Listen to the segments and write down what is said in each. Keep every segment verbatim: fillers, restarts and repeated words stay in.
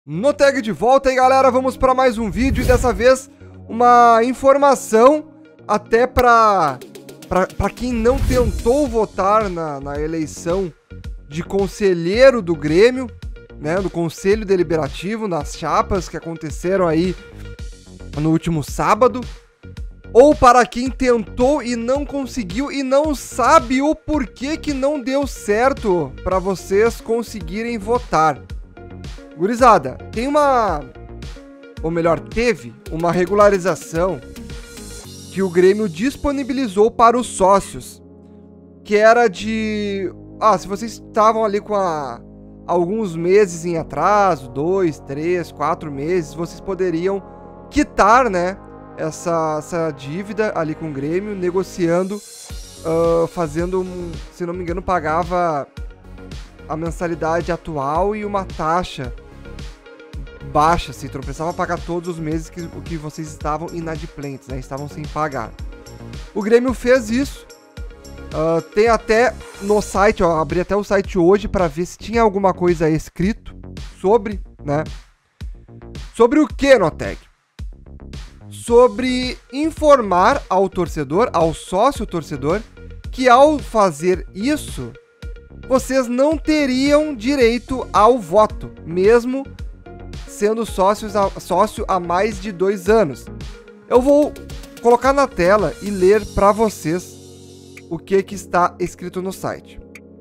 No tag de volta aí, galera, vamos para mais um vídeo e dessa vez uma informação até para para quem não tentou votar na, na eleição de conselheiro do Grêmio, né, do Conselho Deliberativo, nas chapas que aconteceram aí no último sábado, ou para quem tentou e não conseguiu e não sabe o porquê que não deu certo para vocês conseguirem votar. Gurizada, tem uma, ou melhor, teve uma regularização que o Grêmio disponibilizou para os sócios, que era de, ah, se vocês estavam ali com a, alguns meses em atraso, dois, três, quatro meses, vocês poderiam quitar, né, essa, essa dívida ali com o Grêmio, negociando, uh, fazendo, um, se não me engano, pagava a mensalidade atual e uma taxa baixa, assim, tu não precisava pagar todos os meses que, que vocês estavam inadimplentes, né, estavam sem pagar. O Grêmio fez isso, uh, tem até no site, ó, abri até o site hoje para ver se tinha alguma coisa escrito sobre, né, sobre o que, Noteg? Sobre informar ao torcedor, ao sócio torcedor, que ao fazer isso, vocês não teriam direito ao voto, mesmo sendo sócios a, sócio há mais de dois anos. Eu vou colocar na tela e ler para vocês o que, que está escrito no site.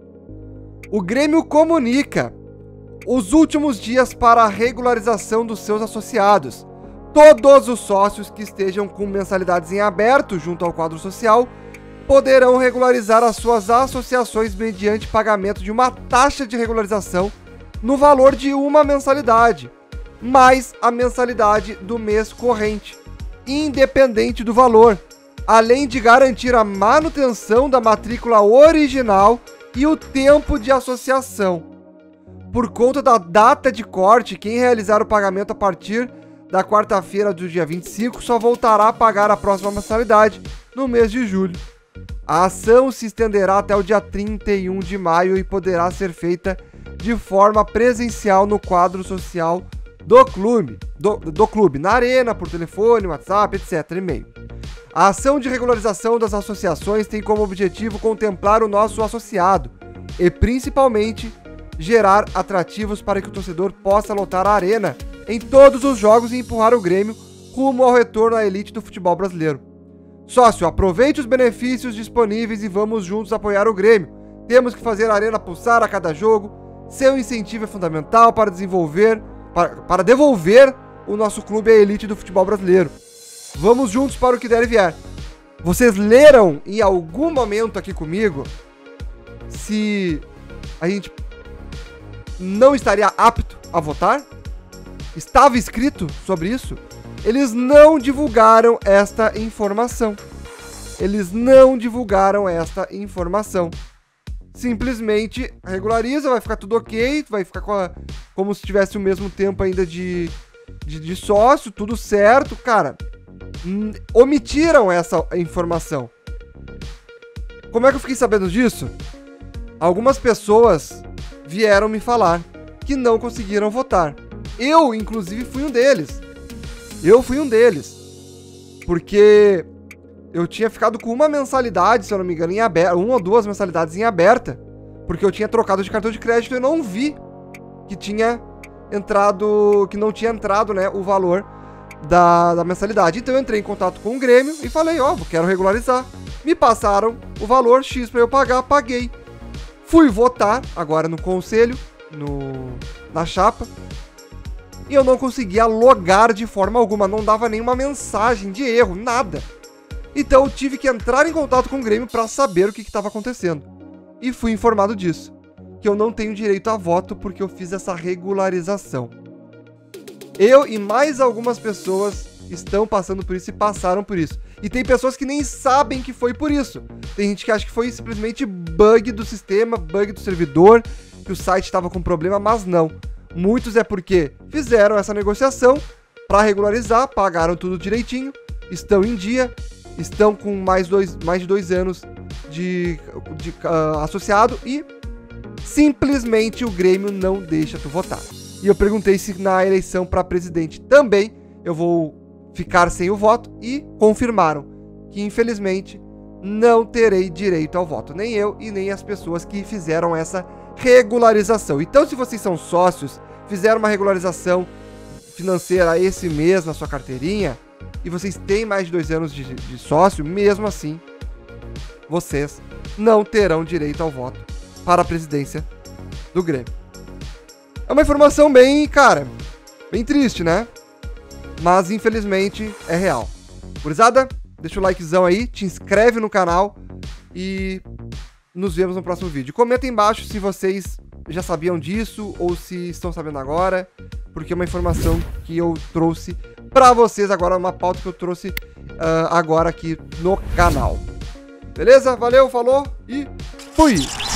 O Grêmio comunica os últimos dias para a regularização dos seus associados. Todos os sócios que estejam com mensalidades em aberto junto ao quadro social poderão regularizar as suas associações mediante pagamento de uma taxa de regularização no valor de uma mensalidade, mais a mensalidade do mês corrente, independente do valor, além de garantir a manutenção da matrícula original e o tempo de associação. Por conta da data de corte, quem realizar o pagamento a partir da quarta-feira do dia vinte e cinco só voltará a pagar a próxima mensalidade no mês de julho. A ação se estenderá até o dia trinta e um de maio e poderá ser feita de forma presencial no quadro social do clube, do, do clube, na arena, por telefone, WhatsApp, etcétera, e-mail. A ação de regularização das associações tem como objetivo contemplar o nosso associado e, principalmente, gerar atrativos para que o torcedor possa lotar a arena em todos os jogos e empurrar o Grêmio rumo ao retorno à elite do futebol brasileiro. Sócio, aproveite os benefícios disponíveis e vamos juntos apoiar o Grêmio. Temos que fazer a arena pulsar a cada jogo. Seu incentivo é fundamental para desenvolver, para, para devolver o nosso clube à elite do futebol brasileiro. Vamos juntos para o que der e vier. Vocês leram em algum momento aqui comigo se a gente não estaria apto a votar? Estava escrito sobre isso? Eles não divulgaram esta informação. Eles não divulgaram esta informação. Simplesmente regulariza, vai ficar tudo ok, vai ficar com a, como se tivesse o mesmo tempo ainda de, de, de sócio, tudo certo. Cara, omitiram essa informação. Como é que eu fiquei sabendo disso? Algumas pessoas vieram me falar que não conseguiram votar. Eu, inclusive, fui um deles. Eu fui um deles. Porque eu tinha ficado com uma mensalidade, se eu não me engano, em aberta, uma ou duas mensalidades em aberta, porque eu tinha trocado de cartão de crédito e eu não vi que tinha entrado, que não tinha entrado, né, o valor da, da mensalidade. Então eu entrei em contato com o Grêmio e falei, ó, oh, quero regularizar. Me passaram o valor X para eu pagar, paguei. Fui votar, agora no conselho, no, na chapa, e eu não conseguia logar de forma alguma, não dava nenhuma mensagem de erro, nada. Então eu tive que entrar em contato com o Grêmio para saber o que estava acontecendo. E fui informado disso, que eu não tenho direito a voto porque eu fiz essa regularização. Eu e mais algumas pessoas estão passando por isso e passaram por isso. E tem pessoas que nem sabem que foi por isso. Tem gente que acha que foi simplesmente bug do sistema, bug do servidor, que o site estava com problema, mas não. Muitos é porque fizeram essa negociação para regularizar, pagaram tudo direitinho, estão em dia, estão com mais, dois, mais de dois anos de, de uh, associado e simplesmente o Grêmio não deixa tu votar. E eu perguntei se na eleição para presidente também eu vou ficar sem o voto e confirmaram que, infelizmente, não terei direito ao voto. Nem eu e nem as pessoas que fizeram essa regularização. Então, se vocês são sócios, fizeram uma regularização financeira esse mês na sua carteirinha e vocês têm mais de dois anos de, de sócio, mesmo assim, vocês não terão direito ao voto para a presidência do Grêmio. É uma informação bem, cara, bem triste, né? Mas, infelizmente, é real. Gurizada, deixa o likezão aí, te inscreve no canal e nos vemos no próximo vídeo. Comenta aí embaixo se vocês já sabiam disso ou se estão sabendo agora, porque é uma informação que eu trouxe pra vocês agora, uma pauta que eu trouxe uh, agora aqui no canal. Beleza? Valeu, falou e fui!